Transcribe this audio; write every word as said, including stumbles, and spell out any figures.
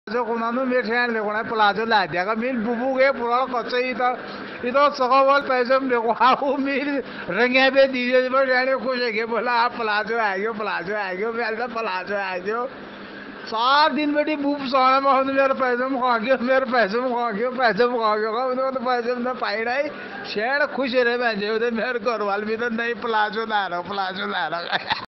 जो कोणानो मेरे ठेण ले कोणा प्लाजो ला दिया का मिल बुबू के पूरा कच्चे ही था इधर सगावल पैसे में देखो हाँ वो मिल रंगे पे दीजिए बस यानी खुश है कि बोला आप प्लाजो आ गयो प्लाजो आ गयो मैं ऐसा प्लाजो आ गयो सात दिन बेटी बूब सोना में हम मेरे पैसे में खा गयो मेरे पैसे में खा गयो पैसे में खा गयो उन्होंने तो पैसे में पाई नहीं शेर खुश रहे मैं जो मेरे घर वाले भी तो नहीं प्लाजो ला रहा प्लाजो ला रहा